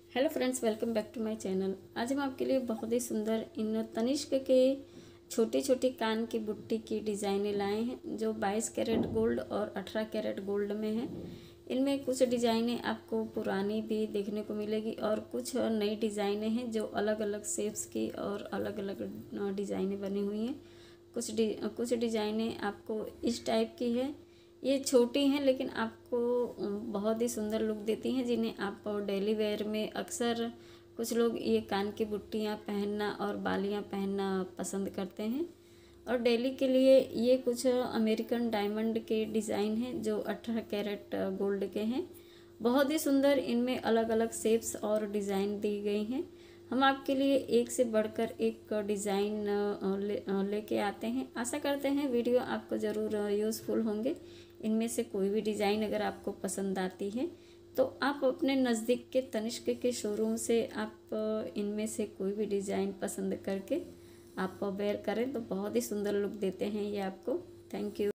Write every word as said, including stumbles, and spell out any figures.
Hello friends, welcome back to my channel. आज हम आपके लिए बहुत ही सुंदर इन तनिष्क के छोटी छोटी कान की बुट्टी की डिज़ाइनें लाए हैं जो बाईस कैरेट गोल्ड और अठारह कैरेट गोल्ड में हैं। इनमें कुछ डिज़ाइनें आपको पुरानी भी देखने को मिलेगी और कुछ नई डिज़ाइनें हैं जो अलग अलग शेप्स की और अलग अलग डिज़ाइनें बनी हुई हैं। कुछ डि, कुछ डिज़ाइनें आपको इस टाइप की है। ये छोटी हैं लेकिन आपको बहुत ही सुंदर लुक देती हैं, जिन्हें आप डेली वेयर में अक्सर कुछ लोग ये कान की बुट्टियाँ पहनना और बालियाँ पहनना पसंद करते हैं। और डेली के लिए ये कुछ अमेरिकन डायमंड के डिज़ाइन हैं जो अठारह कैरेट गोल्ड के हैं। बहुत ही सुंदर इनमें अलग अलग शेप्स और डिज़ाइन दी गई हैं। हम आपके लिए एक से बढ़कर एक डिज़ाइन ले लेके आते हैं। आशा करते हैं वीडियो आपको ज़रूर यूज़फुल होंगे। इनमें से कोई भी डिज़ाइन अगर आपको पसंद आती है तो आप अपने नज़दीक के तनिष्क के शोरूम से आप इनमें से कोई भी डिज़ाइन पसंद करके आप वेयर करें तो बहुत ही सुंदर लुक देते हैं ये आपको। Thank you.